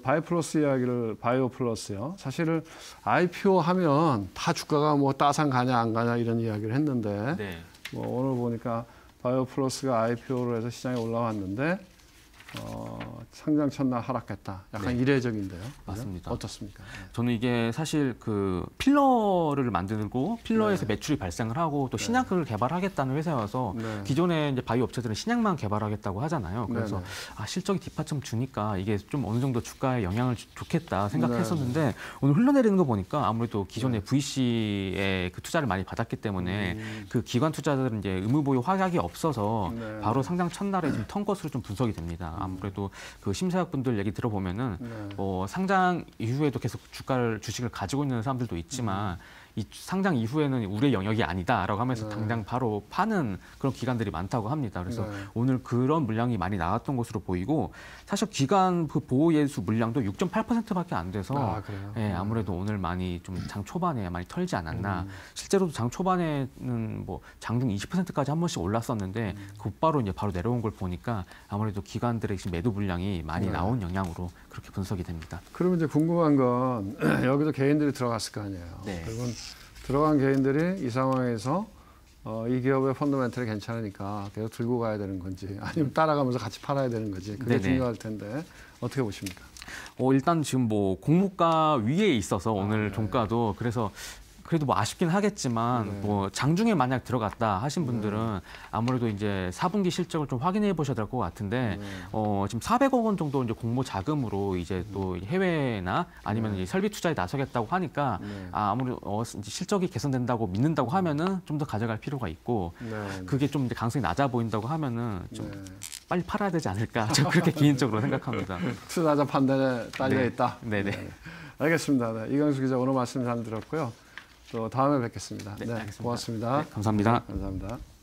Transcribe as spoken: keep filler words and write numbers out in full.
바이오플러스 이야기를 바이오플러스요. 사실은 아이피오 하면 다 주가가 뭐 따상 가냐 안 가냐 이런 이야기를 했는데 네. 뭐 오늘 보니까 바이오플러스가 아이피오로 해서 시장에 올라왔는데 어, 상장 첫날 하락했다. 약간 네. 이례적인데요. 맞습니다. 어떻습니까? 네. 저는 이게 사실 그 필러를 만들고 필러에서 네. 매출이 발생을 하고 또 네. 신약을 개발하겠다는 회사여서 네. 기존의 이제 바이오 업체들은 신약만 개발하겠다고 하잖아요. 그래서 네, 네. 아, 실적이 뒷받침 주니까 이게 좀 어느 정도 주가에 영향을 주, 좋겠다 생각했었는데 네, 네. 오늘 흘러내리는 거 보니까 아무래도 기존의 네. 브이씨의 그 투자를 많이 받았기 때문에 음. 그 기관 투자자들은 이제 의무보유 확약이 없어서 네. 바로 상장 첫날에 좀 턴 것으로 좀 분석이 됩니다. 아무래도 그 심사역분들 얘기 들어보면은 네. 뭐 상장 이후에도 계속 주가를 주식을 가지고 있는 사람들도 있지만 이 상장 이후에는 우리의 영역이 아니다라고 하면서 네. 당장 바로 파는 그런 기관들이 많다고 합니다. 그래서 네. 오늘 그런 물량이 많이 나왔던 것으로 보이고 사실 기관 그 보호 예수 물량도 육 점 팔 퍼센트밖에 안 돼서 아, 그래요? 예, 아무래도 오늘 많이 좀 장 초반에 많이 털지 않았나. 음. 실제로도 장 초반에는 뭐 장중 이십 퍼센트까지 한 번씩 올랐었는데 음. 곧바로 이제 바로 내려온 걸 보니까 아무래도 기관들의 지금 매도 물량이 많이 네. 나온 영향으로 그렇게 분석이 됩니다. 그러면 이제 궁금한 건 여기도 개인들이 들어갔을 거 아니에요. 네. 그리고 들어간 개인들이 이 상황에서 어, 이 기업의 펀더멘털이 괜찮으니까 계속 들고 가야 되는 건지 아니면 따라가면서 같이 팔아야 되는 건지 그게 네네. 중요할 텐데 어떻게 보십니까? 어, 일단 지금 뭐 공모가 위에 있어서 오늘 네. 종가도 그래서 그래도 뭐 아쉽긴 하겠지만 네. 뭐 장중에 만약 들어갔다 하신 분들은 아무래도 이제 사 분기 실적을 좀 확인해 보셔야 될 것 같은데 네. 어, 지금 사백억 원 정도 이제 공모 자금으로 이제 또 해외나 아니면 네. 이제 설비 투자에 나서겠다고 하니까 네. 아, 아무래도 어, 이제 실적이 개선된다고 믿는다고 하면은 좀 더 가져갈 필요가 있고 네. 그게 좀 이제 가능성이 낮아 보인다고 하면은 좀 네. 빨리 팔아야 되지 않을까 저 그렇게 개인적으로 생각합니다. 투자자 판단에 딸려 네. 있다. 네네. 알겠습니다. 네. 이광수 기자 오늘 말씀 잘 들었고요. 또 다음에 뵙겠습니다. 네, 네, 알겠습니다. 고맙습니다. 네, 감사합니다. 감사합니다.